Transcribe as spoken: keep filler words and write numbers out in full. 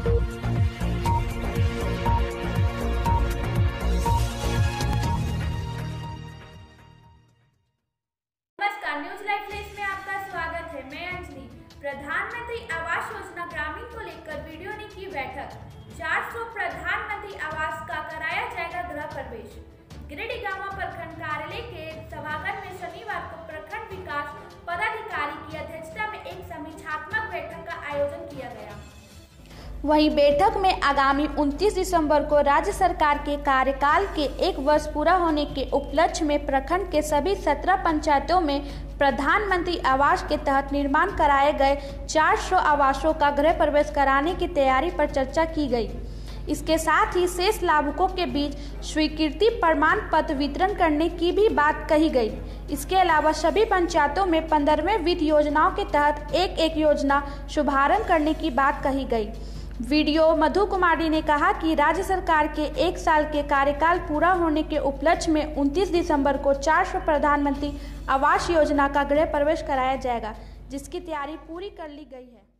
News live flash में आपका स्वागत है। मैं अंजलि। प्रधानमंत्री आवास योजना ग्रामीण को लेकर वीडियो ने की बैठक। चार सौ प्रधानमंत्री आवास का कराया जाएगा गृह प्रवेश। गिरिडीह गांव प्रखंड कार्यालय के सभागार में शनिवार को प्रखंड विकास पदाधिकारी की अध्यक्षता में एक समीक्षात्मक बैठक का आयोजन किया गया। वहीं बैठक में आगामी उनतीस दिसंबर को राज्य सरकार के कार्यकाल के एक वर्ष पूरा होने के उपलक्ष्य में प्रखंड के सभी सत्रह पंचायतों में प्रधानमंत्री आवास के तहत निर्माण कराए गए चार सौ आवासों का गृह प्रवेश कराने की तैयारी पर चर्चा की गई। इसके साथ ही शेष लाभुकों के बीच स्वीकृति प्रमाण पत्र वितरण करने की भी बात कही गई। इसके अलावा सभी पंचायतों में पंद्रहवें वित्त योजनाओं के तहत एक एक योजना शुभारंभ करने की बात कही गई। वीडियो मधु कुमारी ने कहा कि राज्य सरकार के एक साल के कार्यकाल पूरा होने के उपलक्ष्य में उनतीस दिसंबर को चार सौ प्रधानमंत्री आवास योजना का गृह प्रवेश कराया जाएगा, जिसकी तैयारी पूरी कर ली गई है।